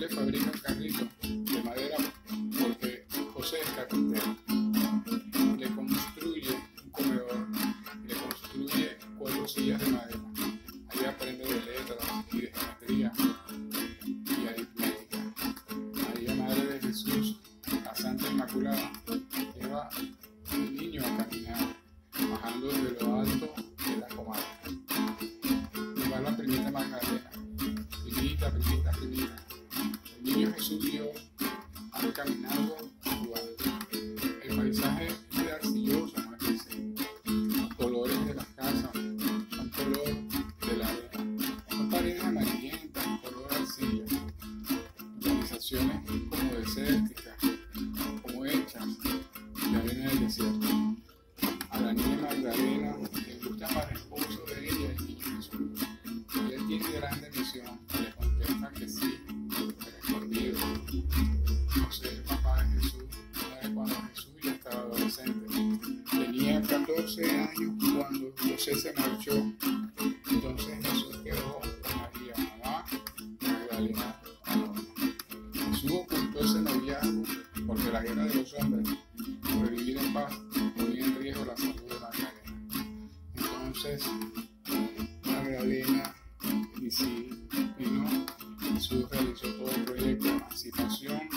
le fabrican carritos de madera porque José es carpintero. Le construye un comedor, le construye 4 sillas de madera. Ahí aprende de letras y de geometría y aritmética. María, Madre de Jesús, la Santa Inmaculada, lleva al niño a caminar, bajando desde lo alto de la comarca. Lleva a la primita Magdalena, primita. El niño Jesús y yo han caminado jugando. El paisaje es de arcilloso, ¿no? Los colores de las casas son color de la arena. Son paredes amarillentas, color arcilla. Urbanizaciones como desérticas, como hechas de arena del desierto. A la niña Magdalena le gusta más el esposo de ella, el niño Jesús. Ella tiene grande misión y le contesta que sí, pero escondido. José, el papá de Jesús, muere cuando Jesús ya estaba adolescente. Tenía 14 años cuando José se marchó. Entonces Jesús quedó con María, mamá de Magdalena, anónima. Jesús ocultó ese noviazgo porque la guerra de los hombres por vivir en paz ponía en riesgo la salud de Magdalena. Entonces Magdalena vino, Jesús realizó todo el proyecto de emancipación